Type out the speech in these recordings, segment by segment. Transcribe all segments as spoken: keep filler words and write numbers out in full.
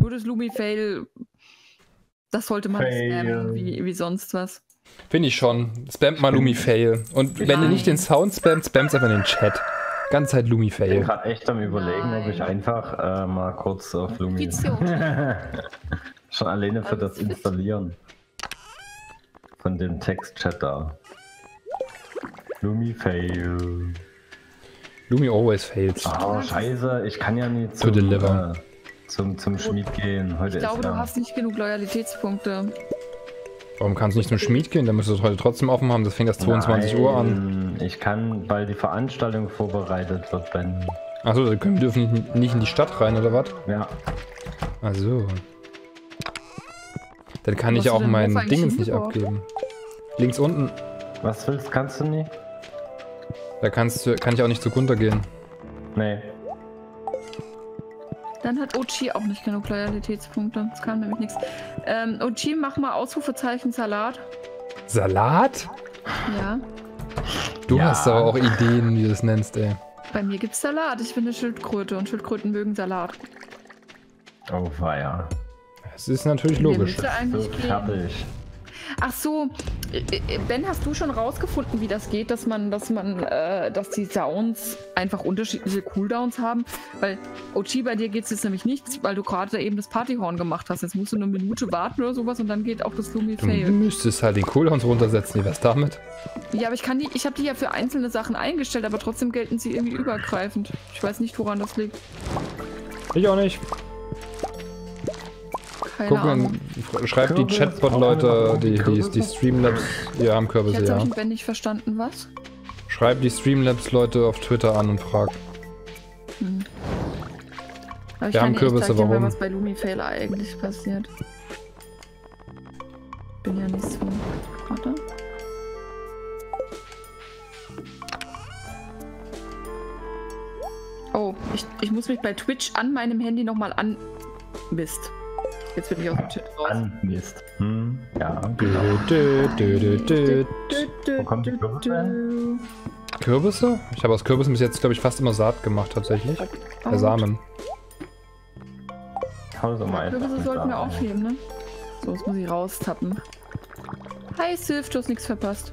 Nur das Lumi-Fail, das sollte man spammen, wie, wie sonst was. Finde ich schon. Spamt mal Lumi-Fail. Und wenn ihr nicht den Sound spammt, spammt einfach in den Chat. Ganz Zeit Lumi-Fail. Ich bin gerade echt am Überlegen, Nein. ob ich einfach äh, mal kurz auf Lumi... Schon alleine für das Installieren. Von dem Text-Chat da. Lumi-Fail. Lumi always fails. Oh, scheiße, ich kann ja nicht zum, äh, zum, zum Schmied gehen. Heute ich glaube, ist du ja. hast nicht genug Loyalitätspunkte. Warum kannst du nicht zum Schmied gehen? Dann müsstest du heute trotzdem offen haben. Das fängt erst zweiundzwanzig Nein, Uhr an. Ich kann, weil die Veranstaltung vorbereitet wird, Ben. Achso, wir dürfen nicht in die Stadt rein, oder was? Ja. Achso. Dann kann ich auch meinen Dingens nicht abgeben. Links unten. Was willst, kannst du nicht? Da kannst du, kann ich auch nicht zu Gunter gehen. Nee. Dann hat Ochi auch nicht genug Loyalitätspunkte. Das kann nämlich nichts. Ähm, Ochi, mach mal Ausrufezeichen Salat. Salat? Ja. Du ja. hast aber auch Ideen, wie du das nennst, ey. Bei mir gibt's Salat. Ich bin eine Schildkröte und Schildkröten mögen Salat. Oh, weia. Das ist natürlich logisch. So fertig. Ach so, Ben, hast du schon rausgefunden, wie das geht, dass man, dass man, äh, dass die Sounds einfach unterschiedliche Cooldowns haben? Weil, Ochi, bei dir geht es jetzt nämlich nichts, weil du gerade eben das Partyhorn gemacht hast. Jetzt musst du eine Minute warten oder sowas und dann geht auch das Lumi-Fail. Du müsstest halt den Cooldowns runtersetzen, wie wär's damit? Ja, aber ich kann die, ich habe die ja für einzelne Sachen eingestellt, aber trotzdem gelten sie irgendwie übergreifend. Ich weiß nicht, woran das liegt. Ich auch nicht. Keine Guck Ahnung. mal, schreibt die Chatbot-Leute, die, die, die Streamlabs, die haben Kürbisse, Jetzt ja. habe ich Ben nicht verstanden, was? Schreibt die Streamlabs-Leute auf Twitter an und fragt. Hm. Aber ich Wir kann haben dir Kürbisse, echt sagen, warum? was bei Lumi-Fail eigentlich passiert. Bin ja nicht so. Warte. Oh, ich, ich muss mich bei Twitch an meinem Handy nochmal an... Mist. Jetzt bin ich aus dem Chat raus. An Mist. Hm, ja. Dö, dö, dö, dö, dö. Wo kommt die Kürbisse? Kürbisse? Ich habe aus Kürbissen bis jetzt, glaube ich, fast immer Saat gemacht, tatsächlich. Oh. Der Samen. Hause mal Kürbisse sollten wir aufheben, ne? So, jetzt muss ich raustappen. Hi, Sylph, du hast nichts verpasst.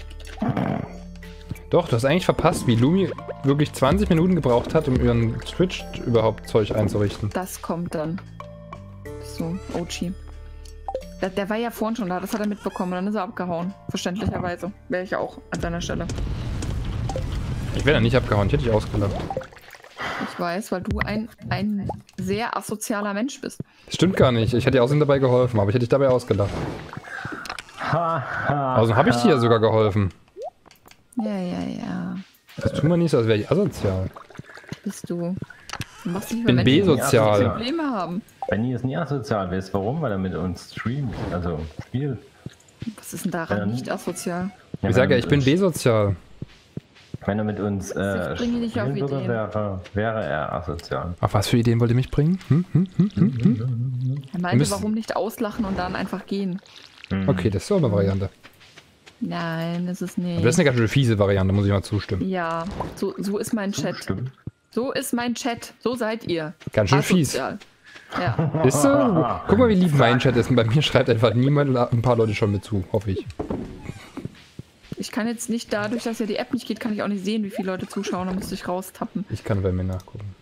Doch, du hast eigentlich verpasst, wie Lumi wirklich zwanzig Minuten gebraucht hat, um ihren Twitch überhaupt Zeug einzurichten. Das kommt dann. So, Ochi. Der, der war ja vorhin schon da, das hat er mitbekommen, dann ist er abgehauen. Verständlicherweise. Wäre ich auch an seiner Stelle. Ich wäre da nicht abgehauen, ich hätte dich ausgelacht. Ich weiß, weil du ein, ein sehr asozialer Mensch bist. Das stimmt gar nicht, ich hätte dir außerdem dabei geholfen, aber ich hätte dich dabei ausgelacht. Außerdem habe ich dir ja sogar geholfen. Ja, ja, ja. Das tun wir nicht so, als wäre ich asozial. Bist du. Du machst nicht Ich bin mehr Menschen, die B-sozial. Probleme haben. Benny ist nie asozial. Weißt du warum? Weil er mit uns streamt. Also spielt. Was ist denn daran Ja, nicht asozial? Ja, Ich sage ja, ich bin B-sozial. Wenn er mit uns äh, nicht auf spielen würde, Ideen. wäre, wäre er asozial. Auf was für Ideen wollt ihr mich bringen? Hm, hm, hm, hm, hm? Er meinte, müssen- warum nicht auslachen und dann einfach gehen? Okay, das ist auch eine Variante. Nein, das ist nicht. Aber das ist eine ganz schön fiese Variante, muss ich mal zustimmen. Ja, so, so ist mein Chat. Stimmt. So ist mein Chat. So seid ihr. Ganz schön fies. Asozial. Ja. Ist so? Guck mal, wie lieb mein Chat ist. Und bei mir schreibt einfach niemand, ein paar Leute schon mit zu, hoffe ich. Ich kann jetzt nicht, dadurch, dass ja die App nicht geht, kann ich auch nicht sehen, wie viele Leute zuschauen. Da müsste ich raustappen. Ich kann bei mir nachgucken.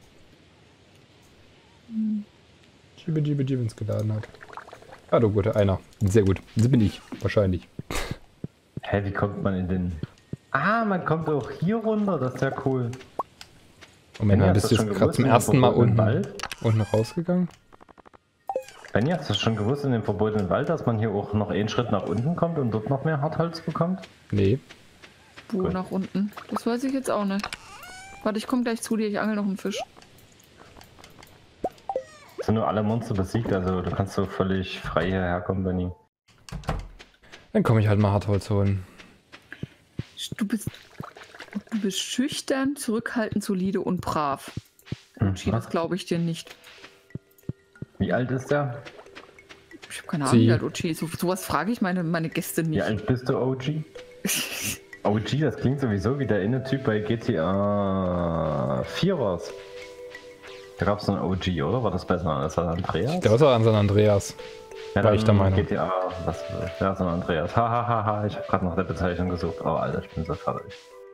Hm. Jibe, jibe, jibe, wenn es geladen hat. Ah, du guter, einer. Sehr gut. Das bin ich, wahrscheinlich. Hä, wie kommt man in den... Ah, man kommt auch hier runter. Das ist ja cool. Moment mal, bist du jetzt gerade zum ersten Mal unten, Wald? unten rausgegangen? Benni, hast du schon gewusst in dem verbotenen Wald, dass man hier auch noch einen Schritt nach unten kommt und dort noch mehr Hartholz bekommt? Nee. Wo Gut. nach unten? Das weiß ich jetzt auch nicht. Warte, ich komme gleich zu dir. Ich angel noch einen Fisch. Es sind nur alle Monster besiegt, also du kannst so völlig frei hierher kommen, Benni. Dann komme ich halt mal Hartholz holen. Du bist, du bist schüchtern, zurückhaltend, solide und brav. Ochi, das glaube ich dir nicht. Wie alt ist der? Ich habe keine Ahnung, Sie. wie alt Ochi ist. So, sowas frage ich meine, meine Gäste Wie nicht. alt bist du, O G? O G, das klingt sowieso wie der Inne-Typ bei G T A vier war's. Da gab es einen O G, oder? War das besser als San Andreas? Ich glaube, es war an San Andreas. Ja, war ich der Meinung. G T A, was, ja, San Andreas. Hahaha, ha, ha, ha. Ich habe gerade nach der Bezeichnung gesucht. Oh, Alter, ich bin so fertig.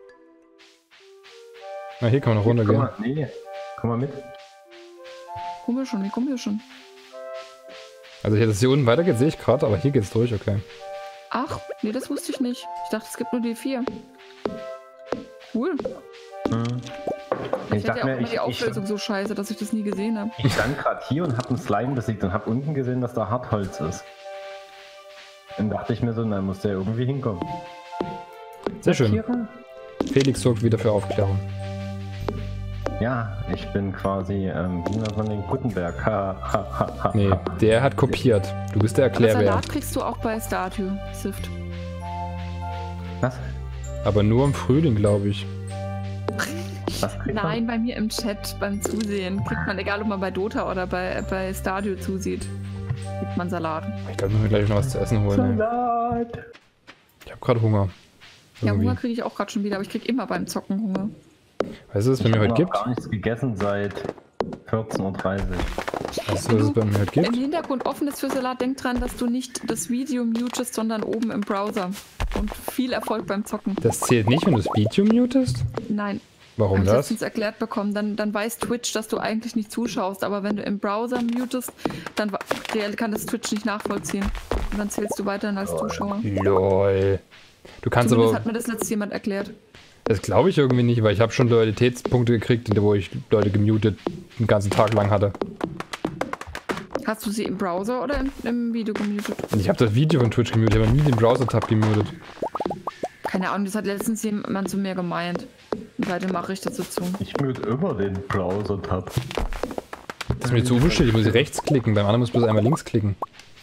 Na, hier kann man noch runtergehen. Komm mal, nee, komm mal mit. Kommen wir schon, wie kommen wir schon? Also hier, dass es hier unten weitergeht, sehe ich gerade, aber hier geht's durch, okay. Ach, nee, das wusste ich nicht. Ich dachte, es gibt nur die vier. Cool. Hm. Ich, Ich hätte ja auch mir, immer ich, die Auflösung ich, so scheiße, dass ich das nie gesehen habe. ich stand gerade hier und habe einen Slime besiegt und habe unten gesehen, dass da Hartholz ist. Dann dachte ich mir so, na, muss der irgendwie hinkommen. Sehr schön. Tiere? Felix sorgt wieder für Aufklärung. Ja, ich bin quasi ähm, Wiener von den Gutenberg. Ha, ha, ha, ha, Nee, der hat kopiert. Du bist der Aber Erklärbär. Salat kriegst du auch bei Stardew, Sift. Was? Aber nur im Frühling, glaube ich. Was kriegt man? Nein, bei mir im Chat, beim Zusehen, kriegt man, egal ob man bei Dota oder bei, bei Stardew zusieht, kriegt man Salat. Ich glaube, ich muss mir gleich noch was zu essen holen. Ey. Salat! Ich habe gerade Hunger. Ja, Irgendwie. Hunger kriege ich auch gerade schon wieder, aber ich kriege immer beim Zocken Hunger. Weißt du, was es bei mir heute Ich gibt? habe gar nichts gegessen seit vierzehn Uhr dreißig. Weißt du, was es bei mir heute Im gibt? Hintergrund offen ist für Salat, denk dran, dass du nicht das Video mutest, sondern oben im Browser. Und viel Erfolg beim Zocken. Das zählt nicht, wenn du das Video mutest? Nein. Warum Hab ich das? letztens erklärt bekommen, dann, dann weiß Twitch, dass du eigentlich nicht zuschaust, aber wenn du im Browser mutest, dann wa- kann das Twitch nicht nachvollziehen. Und dann zählst du weiterhin als Zuschauer. Lol. Du kannst Zumindest aber... hat mir das letztes jemand erklärt. Das glaube ich irgendwie nicht, weil ich habe schon Loyalitätspunkte gekriegt, wo ich Leute gemutet den ganzen Tag lang hatte. Hast du sie im Browser oder im, im Video gemutet? Und ich habe das Video von Twitch gemutet, aber nie den Browser-Tab gemutet. Keine Ahnung, das hat letztens jemand zu mir gemeint. Und seitdem mache ich das so zu. Ich mute immer den Browser-Tab. Das ist mir zu umständlich, ich muss rechts klicken, beim anderen muss ich bloß einmal links klicken.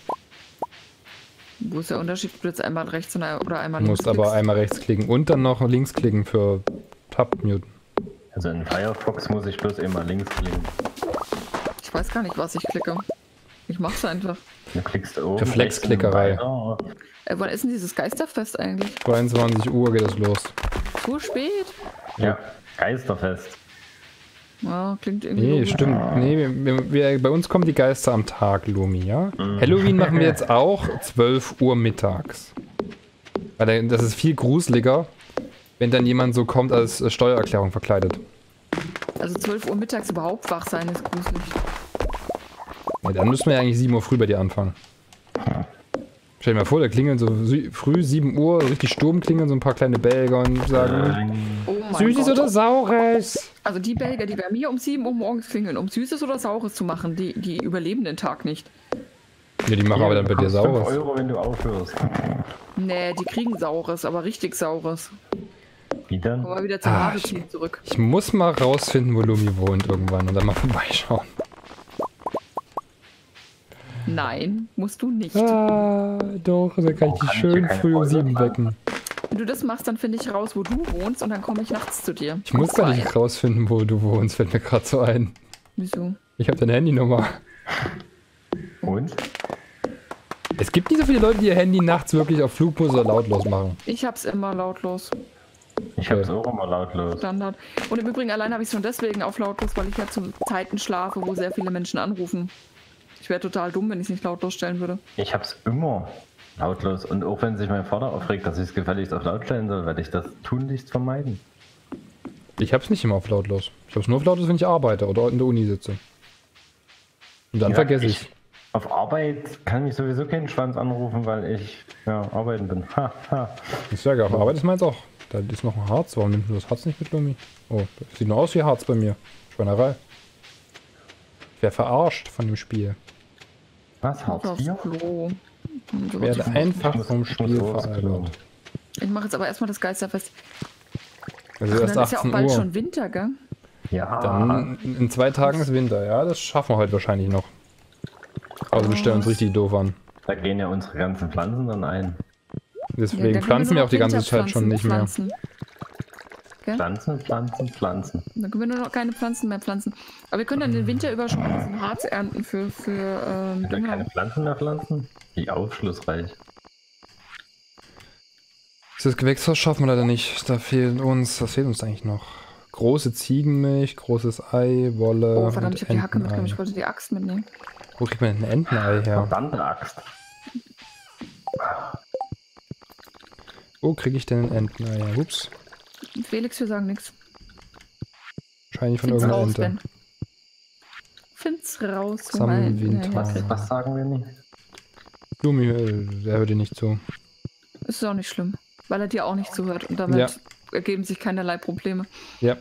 Wo ist der Unterschied, ob du jetzt einmal rechts oder einmal Du links musst aber klickst? einmal rechts klicken und dann noch links klicken für Tab muten. Also in Firefox muss ich bloß immer links klicken. Ich weiß gar nicht, was ich klicke. Ich mach's einfach. Du klickst oben. Reflexklickerei. rechts und weiter. Äh, wann ist denn dieses Geisterfest eigentlich? zweiundzwanzig Uhr geht es los. So spät? Ja, Geisterfest. Ja, klingt irgendwie Nee, gut. stimmt. Nee, wir, wir, wir, bei uns kommen die Geister am Tag, Lumi, ja? Halloween machen wir jetzt auch zwölf Uhr mittags. Weil da- das ist viel gruseliger, wenn dann jemand so kommt als äh, Steuererklärung verkleidet. Also zwölf Uhr mittags überhaupt wach sein ist gruselig. Ja, dann müssen wir ja eigentlich sieben Uhr früh bei dir anfangen. Stell dir mal vor, da klingeln so sü- früh sieben Uhr, richtig Sturm klingeln so ein paar kleine Belger und sagen, Oh mein Süßes Gott. oder Saures? Also die Belgier, die bei mir um sieben Uhr morgens klingeln, um Süßes oder Saures zu machen, die, die überleben den Tag nicht. Ja, die machen aber dann bei dir fünf Saures. Euro, wenn du aufhörst. Nee, die kriegen Saures, aber richtig Saures. Wie dann? Kommen wir wieder zum Ah, Haarbeziehen zurück. Ich muss mal rausfinden, wo Lumi wohnt irgendwann und dann mal vorbeischauen. Nein, musst du nicht. Ah, doch, dann kann ich Oh, die kann ich schön hier keine früh um Häuser sieben planen? wecken. Wenn du das machst, dann finde ich raus, wo du wohnst und dann komme ich nachts zu dir. Ich muss Um gar zwei. nicht rausfinden, wo du wohnst, fällt mir gerade so ein. Wieso? Ich habe deine Handynummer. Und? Es gibt nicht so viele Leute, die ihr Handy nachts wirklich auf Flugmodus oder lautlos machen. Ich hab's immer lautlos. Ich hab's auch immer lautlos. Standard. Und im Übrigen allein habe ich es schon deswegen auf lautlos, weil ich ja zu Zeiten schlafe, wo sehr viele Menschen anrufen. Ich wäre total dumm, wenn ich es nicht lautlos stellen würde. Ich hab's immer lautlos. Und auch wenn sich mein Vater aufregt, dass ich es gefälligst auf laut stellen soll, werde ich das tunlichst vermeiden. Ich hab's nicht immer auf lautlos. Ich hab's nur auf lautlos, wenn ich arbeite oder in der Uni sitze. Und dann Ja, vergesse ich- ich. Auf Arbeit kann mich sowieso keinen Schwanz anrufen, weil ich ja arbeiten bin. Ha, ha. Ich sage, auf Arbeit ist meins auch. Da ist noch ein Harz. Warum nimmst du das Harz nicht mit, Lumi? Oh, das sieht nur aus wie Harz bei mir. Schweinerei. Ich werde verarscht von dem Spiel. Was? Hartz Aufs vier? Klo. Und Ich so werde was. einfach Ich muss- vom ich Spiel muss aufs Klo. veralbert. Ich mache jetzt aber erstmal das Geisterfest. Also Und erst dann ist ja auch achtzehn bald Uhr. schon Winter, gell? Ja. Dann in zwei Tagen ist Winter. Ja, das schaffen wir heute wahrscheinlich noch. Also wir stellen uns richtig doof an. Da gehen ja unsere ganzen Pflanzen dann ein. Deswegen Ja, dann pflanzen können wir nur auch die noch ganze Zeit schon nicht mehr. Winterpflanzen pflanzen. Pflanzen, Pflanzen, Pflanzen. Dann können wir nur noch keine Pflanzen mehr pflanzen. Aber wir können dann den Winter über schon mal diesen Harz ernten für, für ähm, Wenn wir Dünger. keine Pflanzen mehr pflanzen? Wie aufschlussreich. Das Gewächshaus schaffen wir leider nicht. Da fehlen uns, was fehlt uns eigentlich noch? große Ziegenmilch, großes Ei, Wolle. Oh, verdammt, ich hab die Hacke Entenei. mitgenommen. Ich wollte die Axt mitnehmen. Wo kriegt man denn ein Entenei her? Verdammte Axt. Wo kriege ich denn ein Entenei her? Ups. Felix, wir sagen nichts. Wahrscheinlich von Find's irgendeiner raus, Ente. Ben. Find's raus. wo Sam mein- Winter. Ja, Was, was sagen wir nicht? Lumi, äh, der hört dir nicht zu. ist auch nicht schlimm, weil er dir auch nicht zuhört und damit Ja. ergeben sich keinerlei Probleme. Ja.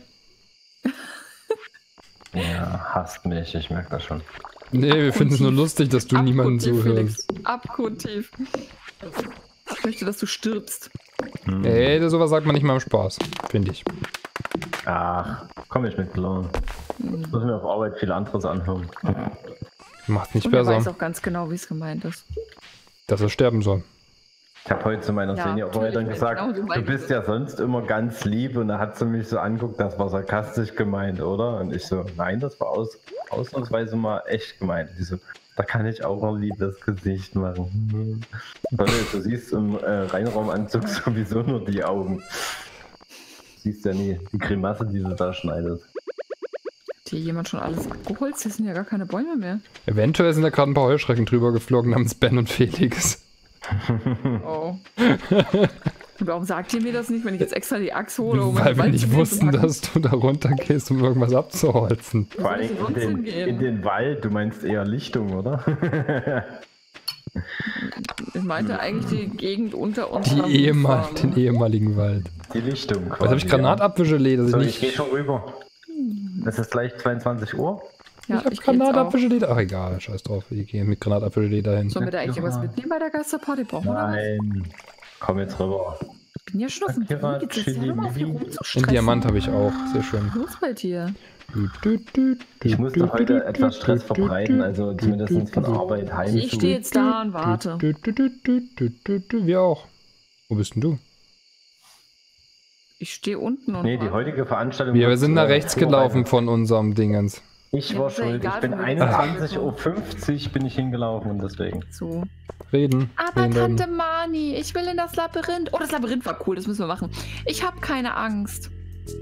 Ja, hasst mich, ich merke das schon. Nee, wir finden es nur lustig, dass du niemandem Abgrundtief, zuhörst. Felix. Abgrundtief. Ich möchte, dass du stirbst. Hm. Ey, sowas sagt man nicht mal im Spaß, finde ich. Ach, komm ich mit klar. Hm. Muss mir auf Arbeit viel anderes anhören. Macht nicht Und er weiß besser, auch ganz genau, wie es gemeint ist. dass er sterben soll. Ich habe heute zu meiner Ja, Seniorarbeiterin natürlich, gesagt, genau so du meine bist ich ja sonst immer ganz lieb, und da hat sie mich so anguckt, das war sarkastisch gemeint, oder? Und ich so, nein, das war aus, ausnahmsweise mal echt gemeint. Die so, da kann ich auch ein liebes Gesicht machen. Sonne, du siehst im äh, Reinraumanzug sowieso nur die Augen. Siehst ja nie die Grimasse, die du da schneidest. Hat hier jemand schon alles abgeholzt? Hier sind ja gar keine Bäume mehr. Eventuell sind da gerade ein paar Heuschrecken drüber geflogen namens Ben und Felix. Oh. Und warum sagt ihr mir das nicht, wenn ich jetzt extra die Axt hole? Um Weil wir Wald nicht zu gehen, wussten, zu hacken? dass du da runter gehst, um irgendwas abzuholzen. Vor allem soll ich in den, sonst hingehen? in den Wald, du meinst eher Lichtung, oder? Ich meinte eigentlich die Gegend unter uns. Die ehemal den ehemaligen Wald. Die Lichtung. Was habe ich Granatapfelgelee, dass ich So, ich nicht... gehe schon rüber. Es ist gleich zweiundzwanzig Uhr. Ja, ich habe ich geh jetzt auch. Granatapfelgelee. Ach egal, scheiß drauf. Ich gehe mit Granatapfelgelee dahin. Sollen wir da eigentlich irgendwas mitnehmen bei der Geisterparty? Brauchen wir da was? Nein. Komm jetzt rüber. Ich bin ja schon auf dem Akira Weg. Jetzt hör doch mal auf, hier Chili. Den rumzustressen. Diamant habe ich auch. Sehr schön. Los bei dir. Ich musste heute etwas Stress verbreiten, also zumindest von Arbeit heim Ich zu. stehe jetzt da und warte. Wir auch. Wo bist denn du? Ich stehe unten und Nee, die warte. heutige Veranstaltung. Wir wird, sind nach äh, rechts gelaufen von unserem Dingens. Ich Ja, war ist ja schuld. egal, Ich bin wo wir einundzwanzig sind. Uhr fünfzig bin ich hingelaufen und deswegen. So. Reden. Aber Reden, Tante reden. Mani, ich will in das Labyrinth. Oh, das Labyrinth war cool, das müssen wir machen. Ich habe keine Angst.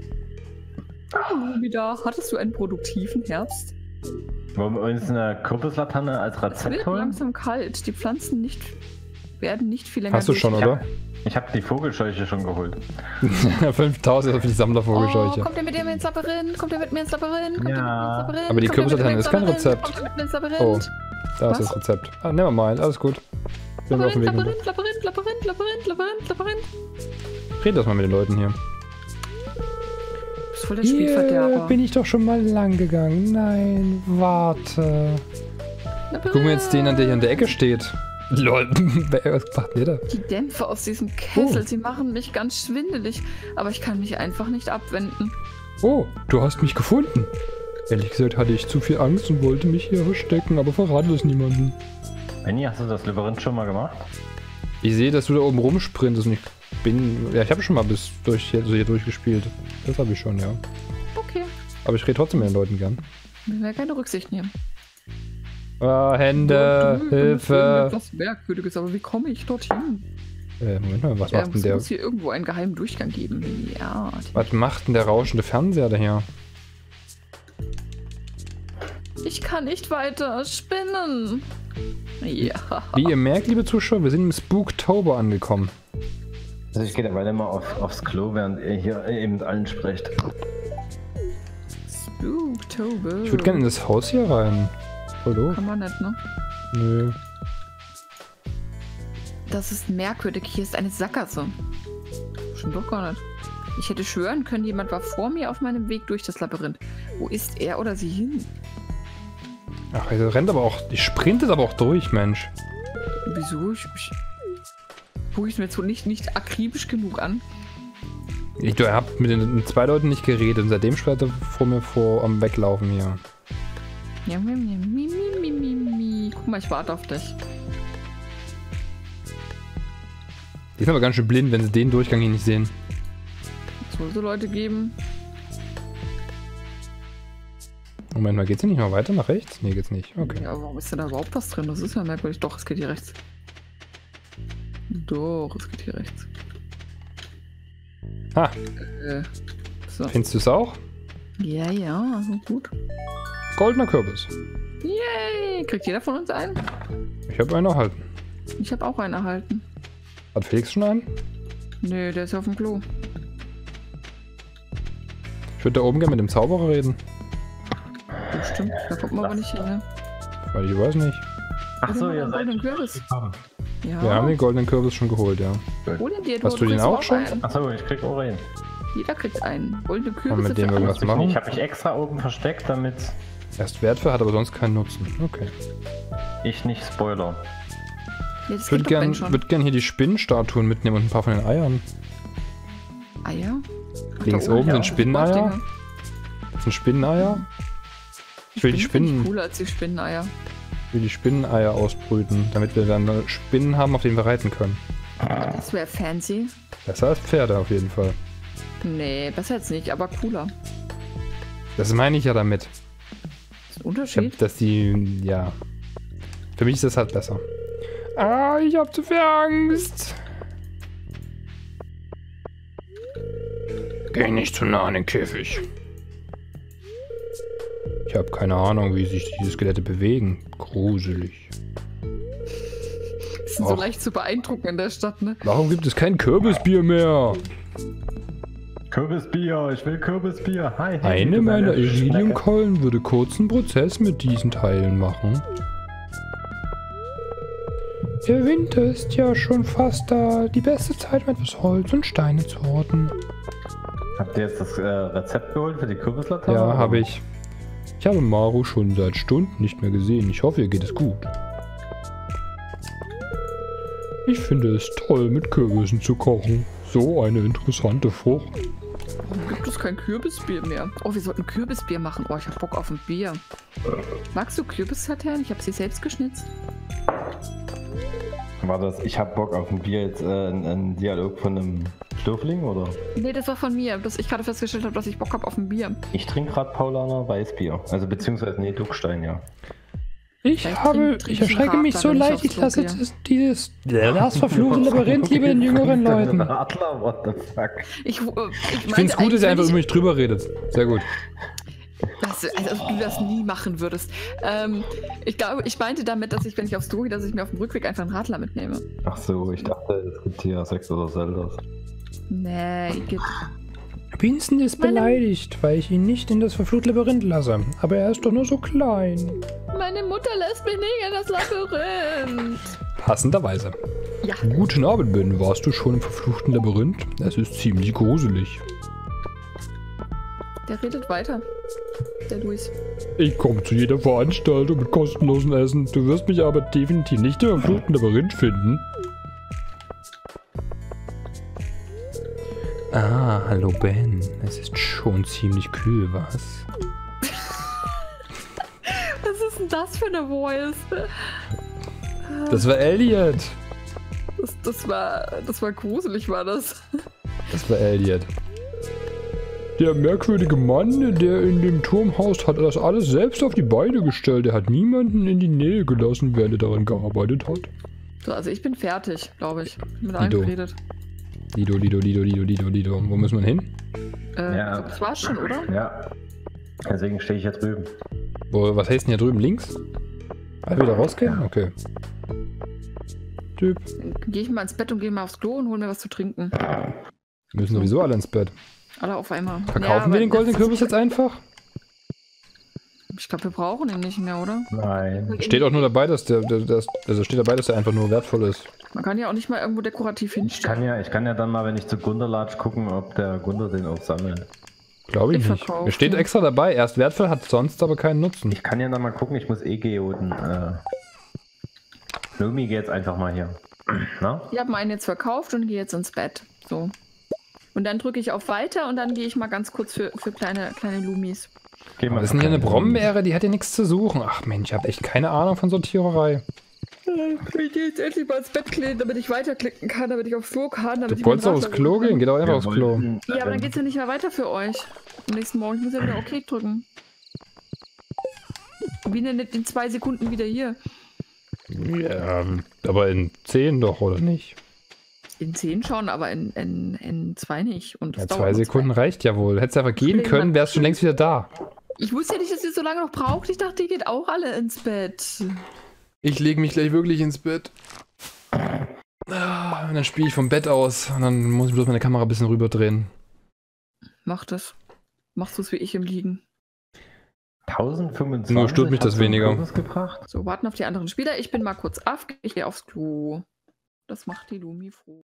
Oh, wieder. Hattest du einen produktiven Herbst? Wollen wir uns eine Kürbislaterne als Es Rezept wird holen? langsam kalt. Die Pflanzen nicht, werden nicht viel länger Hast du schon, durchhalten. oder? Ich habe die Vogelscheuche schon geholt. fünftausend ist für die Oh, Sammlervogelscheuche. kommt ihr mit mir ins Labyrinth? Kommt ihr mit mir ins Labyrinth? Kommt ihr mit mir Ja. ins Labyrinth? Aber die Kommt ihr mit mir Kürbislaterne ins ist kein Labyrinth? Rezept. Kommt ihr mit mir ins Labyrinth? Oh, da ist Was? das Rezept. Ah, nevermind, alles gut. Sind wir auf dem Labyrinth, Weg. Labyrinth, Labyrinth, Labyrinth, Labyrinth, Labyrinth, Labyrinth. Red das mal mit den Leuten hier. Du bist voll der Hier Spielverderber. bin ich doch schon mal lang gegangen. Nein, warte. Labyrinth. Gucken wir jetzt den an, der hier in der Ecke steht. Lol, was macht ihr da? Die Dämpfe aus diesem Kessel, Oh. sie machen mich ganz schwindelig. Aber ich kann mich einfach nicht abwenden. Oh, du hast mich gefunden. Ehrlich gesagt hatte ich zu viel Angst und wollte mich hier verstecken, aber verrate es niemandem. Benni, hast du das Labyrinth schon mal gemacht? Ich sehe, dass du da oben rumsprintest und ich bin... Ja, ich habe schon mal bis durch, also hier durchgespielt. Das habe ich schon, ja. Okay, Aber ich rede trotzdem mit den Leuten gern. wir werden keine Rücksicht nehmen. Ah, Hände, Da drüben ist Hilfe. etwas Merkwürdiges, aber wie komme ich dorthin? Äh, Moment mal, was Ja, macht denn es der... muss hier irgendwo einen geheimen Durchgang geben. Ja. Was macht denn der rauschende Fernseher daher? Ich kann nicht weiter spinnen. Ja. Wie ihr merkt, liebe Zuschauer, wir sind im Spooktober angekommen. Also ich gehe derweil mal auf, aufs Klo, während ihr hier eben mit allen sprecht. Spooktober. Ich würde gerne in das Haus hier rein. Voll doof. Kann man nicht, ne? Nö. Das ist merkwürdig. Hier ist eine Sackgasse. Stimmt doch gar nicht. Ich hätte schwören können, jemand war vor mir auf meinem Weg durch das Labyrinth. Wo ist er oder sie hin? Ach, er rennt aber auch... Die sprintet aber auch durch, Mensch. Wieso? Ich, ich gucke ich mir jetzt wohl nicht, nicht akribisch genug an. Ich, du habt mit den mit zwei Leuten nicht geredet und seitdem schwört er vor mir vor am Weglaufen hier. Ja, mi, mi, mi, mi, mi, mi. Guck mal, ich warte auf dich. Die sind aber ganz schön blind, wenn sie den Durchgang hier nicht sehen. Es soll so Leute geben. Moment mal, geht's hier nicht mal weiter nach rechts? Nee, geht's nicht. Okay. Ja, warum ist denn da überhaupt was drin? Das ist ja merkwürdig. Doch, es geht hier rechts. Doch, es geht hier rechts. Ha, Äh, so. findest du es auch? Ja, ja, gut. Goldener Kürbis. Yay! Kriegt jeder von uns einen? Ich habe einen erhalten. Ich habe auch einen erhalten. Hat Felix schon einen? Nö, der ist auf dem Klo. Ich würde da oben gerne mit dem Zauberer reden. Oh, stimmt, da kommt man aber nicht hin, ne? Weil ich weiß nicht. Ach so, ihr Den seid goldenen Kürbis. Ja. Wir haben den goldenen Kürbis schon geholt, ja. Hol ihn dir, Hast du den kriegst auch schon? einen. Achso, ich krieg auch einen. Jeder kriegt einen. Goldene Kürbis. Und mit dem wir was machen? Ich habe mich extra oben versteckt, damit Erst wertvoll, hat aber sonst keinen Nutzen. Okay. ich nicht spoiler. Ja, das Ich würde kennt doch Ben gern, schon. würd gern hier die Spinnenstatuen mitnehmen und ein paar von den Eiern. Eier? Ach, Links da oben ja. sind Spinneneier. Dinger. Das sind Spinneneier. Ich will die Spinnen find ich Spinnen, cooler als die Spinneneier. ich will die Spinneneier ausbrüten, damit wir dann Spinnen haben, auf denen wir reiten können. Das wäre fancy. Besser als Pferde auf jeden Fall. Nee, besser jetzt nicht, aber cooler. Das meine ich ja damit. Das ist ein Ich hab, Unterschied. dass die, ja. Für mich ist das halt besser. Ah, ich hab zu viel Angst. Geh nicht zu nah an den Käfig. Ich habe keine Ahnung, wie sich diese Skelette bewegen. Gruselig. Die sind so Och. leicht zu beeindrucken in der Stadt, ne? Warum gibt es kein Kürbisbier mehr? Kürbisbier, ich will Kürbisbier. Hi, hey, Eine du meiner kleine Schnecke. Iridiumkeulen würde kurzen Prozess mit diesen Teilen machen. Der Winter ist ja schon fast da. Die beste Zeit, um etwas Holz und Steine zu horten. Habt ihr jetzt das äh, Rezept geholt für die Kürbislaterne? Ja, habe ich. Ich habe Maru schon seit Stunden nicht mehr gesehen. Ich hoffe, ihr geht es gut. Ich finde es toll, mit Kürbissen zu kochen. So eine interessante Frucht. Warum gibt es kein Kürbisbier mehr? Oh, wir sollten Kürbisbier machen. Oh, ich hab Bock auf ein Bier. Magst du Kürbissaternen? Ich habe sie selbst geschnitzt. War das, ich hab Bock auf ein Bier, jetzt äh, ein, ein Dialog von einem Dürfling, oder? Nee, das war von mir, dass ich gerade festgestellt habe, dass ich Bock habe auf ein Bier. Ich trinke gerade Paulaner Weißbier. Also beziehungsweise, nee, Duckstein, ja. Ich Vielleicht habe, trink- trink ich ich erschrecke einen mich Radler, so wenn ich leicht, aufs ich Klo lasse gehe. das, dieses, das verfluchte Labyrinth lieber den jüngeren Leuten. Radler, what the fuck? Ich, äh, ich, Ich finde es gut, dass ihr einfach über mich drüber redet. Sehr gut. Das, also, als ob du das nie machen würdest. Ähm, ich glaube, ich meinte damit, dass ich, wenn ich aufs Klo gehe, dass ich mir auf dem Rückweg einfach einen Radler mitnehme. Ach so, ich dachte, es gibt hier sechs oder Zeldas. Nee, geht. Vincent ist Meine- beleidigt, weil ich ihn nicht in das verfluchte Labyrinth lasse. Aber er ist doch nur so klein. Meine Mutter lässt mich nicht in das Labyrinth. Passenderweise. Ja. Guten Abend, Ben. Warst du schon im verfluchten Labyrinth? Es ist ziemlich gruselig. Der redet weiter. Der Luis. Ich komme zu jeder Veranstaltung mit kostenlosem Essen. Du wirst mich aber definitiv nicht im verfluchten Labyrinth finden. Ah, hallo Ben. Es ist schon ziemlich kühl, was? Was ist denn das für eine Voice? Das war Elliot. Das, das war. Das war gruselig, war das. Das war Elliot. Der merkwürdige Mann, der in dem Turm haust, hat das alles selbst auf die Beine gestellt. Er hat niemanden in die Nähe gelassen, während er daran gearbeitet hat. So, also ich bin fertig, glaube ich. Mit Lido. allen geredet. Lido, Lido, Lido, Lido, Lido, Lido. Wo müssen wir hin? Äh, Ja. Das war's schon, oder? Ja. Deswegen stehe ich hier drüben. Wo, was heißt denn hier drüben? Links? Alle wieder rausgehen? Okay. Typ. Gehe ich mal ins Bett und gehe mal aufs Klo und hol mir was zu trinken. Wir müssen sowieso alle ins Bett. Alle auf einmal. Verkaufen Ja, wir aber den goldenen das- Kürbis jetzt einfach? Ich glaube, wir brauchen ihn nicht mehr, oder? Nein. Steht auch nur dabei, dass der, der, der also steht dabei, dass der einfach nur wertvoll ist. Man kann ja auch nicht mal irgendwo dekorativ Ich hinstellen. kann ja, ich kann ja dann mal, wenn ich zu Gunter latsch, gucken, ob der Gunter den auch sammelt. Glaube ich Ich nicht. verkaufe. Es steht extra dabei, erst wertvoll, hat sonst aber keinen Nutzen. Ich kann ja dann mal gucken, ich muss eh geoden. Äh. Lumi geht jetzt einfach mal hier. Na? Ich habe meinen jetzt verkauft und gehe jetzt ins Bett. So. Und dann drücke ich auf Weiter und dann gehe ich mal ganz kurz für, für kleine, kleine Lumis. Geh mal Was ist denn hier eine Brombeere? Die hat ja nichts zu suchen. Ach Mensch, ich habe echt keine Ahnung von Sortiererei. Ich gehe jetzt endlich mal ins Bett kleben, damit ich weiterklicken kann, damit ich aufs Klo kann. Damit Du ich wolltest meinen doch aufs Radler Klo holen kann. gehen, geh doch einfach Wir aufs Klo. wollten, Ja, aber dann ähm, geht's ja nicht mehr weiter für euch. Am nächsten Morgen, ich muss ja wieder OK drücken. Wie denn in zwei Sekunden wieder hier? Ja, aber in zehn doch, oder nicht? In zehn schon, aber in, in, in zwei nicht. Und das Ja, dauert zwei noch Sekunden reicht ja wohl. Hättest du einfach gehen Deswegen können, hat- wärst du schon längst wieder da. Ich wusste ja nicht, dass ihr so lange noch braucht. Ich dachte, ihr geht auch alle ins Bett. Ich lege mich gleich wirklich ins Bett. Und dann spiele ich vom Bett aus und dann muss ich bloß meine Kamera ein bisschen rüberdrehen. Mach das. Machst du es wie ich im Liegen. tausendfünfundzwanzig. Nur stört mich das hast du weniger. Kürbis gebracht? So, warten auf die anderen Spieler. Ich bin mal kurz auf. Ich gehe aufs Klo. Das macht die Lumi froh.